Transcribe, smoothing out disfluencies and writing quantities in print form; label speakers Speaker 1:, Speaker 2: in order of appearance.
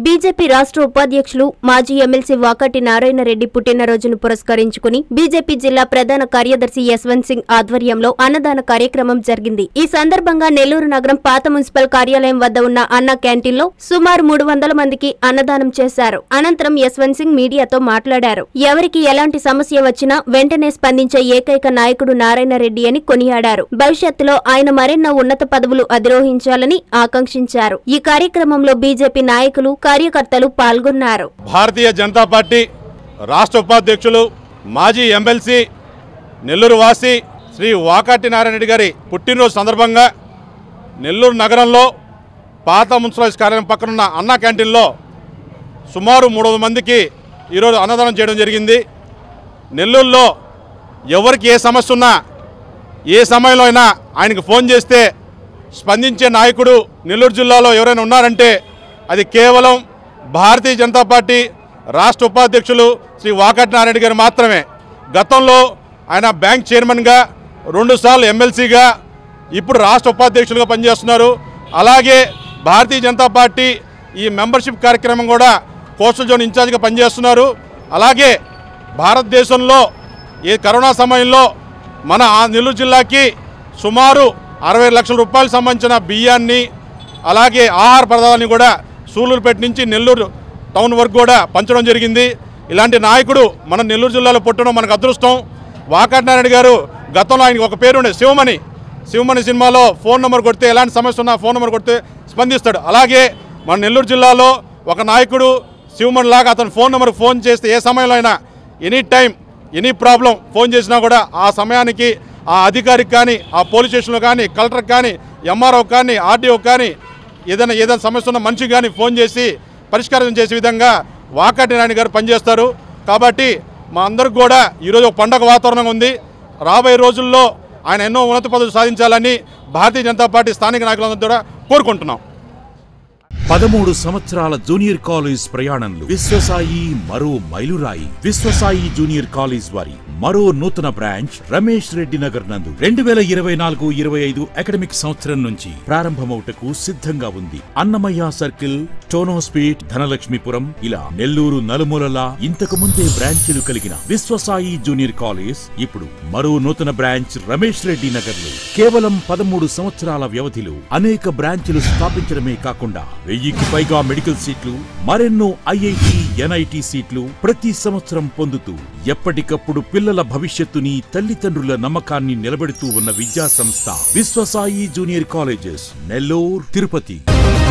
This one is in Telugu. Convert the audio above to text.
Speaker 1: బీజేపీ రాష్ట్ర ఉపాధ్యక్షులు మాజీ ఎమ్మెల్సీ వాకాటి నారాయణ రెడ్డి పుట్టినరోజును పురస్కరించుకుని బీజేపీ జిల్లా ప్రధాన కార్యదర్శి యశ్వంత్ సింగ్ ఆధ్వర్యంలో అన్నదాన కార్యక్రమం జరిగింది। ఈ సందర్భంగా నెల్లూరు నగరం పాత మున్సిపల్ కార్యాలయం వద్ద ఉన్న అన్న క్యాంటీన్లో సుమారు 300 మందికి అన్నదానం చేశారు। అనంతరం యశ్వంత్ సింగ్ మీడియాతో మాట్లాడారు। ఎవరికి ఎలాంటి సమస్య వచ్చినా వెంటనే స్పందించే ఏకైక నాయకుడు నారాయణ రెడ్డి అని కొనియాడారు। భవిష్యత్తులో ఆయన మరెన్నో ఉన్నత పదవులు అధిరోహించాలని ఆకాంక్షించారు। ఈ కార్యక్రమంలో బీజేపీ నాయకులు కార్యకర్తలు పాల్గొన్నారు।
Speaker 2: భారతీయ జనతా పార్టీ రాష్ట్ర ఉపాధ్యక్షులు మాజీ ఎమ్మెల్సీ నెల్లూరు వాసి శ్రీ వాకాటి నారాయణ రెడ్డి గారి పుట్టినరోజు సందర్భంగా నెల్లూరు నగరంలో పాత మున్సిపల్ కార్యాలయం పక్కనున్న అన్న క్యాంటీన్లో సుమారు 300 మందికి ఈరోజు అన్నదానం చేయడం జరిగింది। నెల్లూరులో ఎవరికి ఏ సమస్య ఉన్నా ఏ సమయంలో అయినా ఆయనకు ఫోన్ చేస్తే స్పందించే నాయకుడు నెల్లూరు జిల్లాలో ఎవరైనా ఉన్నారంటే అది కేవలం భారతీయ జనతా పార్టీ రాష్ట్ర ఉపాధ్యక్షులు శ్రీ వాకాటి నారాయణ గారు మాత్రమే। గతంలో ఆయన బ్యాంక్ చైర్మన్గా 2 సార్లు ఎమ్మెల్సీగా ఇప్పుడు రాష్ట్ర ఉపాధ్యక్షులుగా పనిచేస్తున్నారు। అలాగే భారతీయ జనతా పార్టీ ఈ మెంబర్షిప్ కార్యక్రమం కూడా కోస్టల్ జోన్ ఇన్ఛార్జ్గా పనిచేస్తున్నారు। అలాగే భారతదేశంలో ఈ కరోనా సమయంలో మన నెల్లూరు జిల్లాకి సుమారు 60 లక్షల రూపాయలకు సంబంధించిన బియ్యాన్ని అలాగే ఆహార పదార్థాలను కూడా సూలూరుపేట నుంచి నెల్లూరు టౌన్ వరకు కూడా పంచడం జరిగింది। ఇలాంటి నాయకుడు మన నెల్లూరు జిల్లాలో పుట్టడం మనకు అదృష్టం। వాకాటి నారాయణ గారు గతంలో ఆయనకి ఒక పేరు ఉండే శివమణి సినిమాలో ఫోన్ నెంబర్ కొడితే ఎలాంటి సమస్య ఉన్నా ఫోన్ నెంబర్ కొడితే స్పందిస్తాడు। అలాగే మన నెల్లూరు జిల్లాలో ఒక నాయకుడు శివమణి లాగా అతను ఫోన్ నెంబర్కి ఫోన్ చేస్తే ఏ సమయంలో అయినా any time any problem phone చేసినా కూడా ఆ సమయానికి ఆ అధికారికి కానీ ఆ పోలీస్ స్టేషన్లో కానీ కలెక్టర్కి కానీ ఎంఆర్ఓ కానీ ఆర్డీఓ కానీ ఏదైనా సమస్య ఉన్న మనిషికి కానీ ఫోన్ చేసి పరిష్కారం చేసే విధంగా వాకాటి నారాయణ గారు పనిచేస్తారు। కాబట్టి మా అందరికి కూడా ఈరోజు ఒక పండగ వాతావరణం ఉంది। రాబోయే రోజుల్లో ఆయన ఎన్నో ఉన్నత పదవులు సాధించాలని భారతీయ జనతా పార్టీ స్థానిక నాయకులందరూ కూడా కోరుకుంటున్నాం।
Speaker 3: 13 సంవత్సరాల జూనియర్ కాలేజ్ ప్రయాణంలో విశ్వసాయి మరో మైలురాయి। విశ్వసాయి జూనియర్ కాలేజ్ వారి మరో నూతన బ్రాంచ్ రమేష్ రెడ్డి నగర్ నందు 2024-25 అకాడమిక్ సంవత్సరం నుంచి ప్రారంభమవుటకు సిద్ధంగా ఉంది। అన్నమయ్య సర్కిల్, టోనోస్పీట్, ధనలక్ష్మీపురం ఇలా నెల్లూరు నలుమూలలా ఇంతకు ముందే బ్రాంచీలు కలిగిన విశ్వసాయి జూనియర్ కాలేజ్ ఇప్పుడు మరో నూతన బ్రాంచ్ రమేష్ రెడ్డి నగర్ లో కేవలం 13 సంవత్సరాల వ్యవధిలో అనేక బ్రాంచీలు స్థాపించడమే కాకుండా 1000కి పైగా మెడికల్ సీట్లు, మరెన్నో ఐఐటి, ఎన్ఐటి సీట్లు ప్రతి సంవత్సరం పొందుతూ ఎప్పటికప్పుడు పిల్లల భవిష్యత్తుని, తల్లిదండ్రుల నమ్మకాన్ని నిలబెడుతూ ఉన్న విద్యా సంస్థ విశ్వసాయి జూనియర్ కాలేజెస్ నెల్లూరు, తిరుపతి।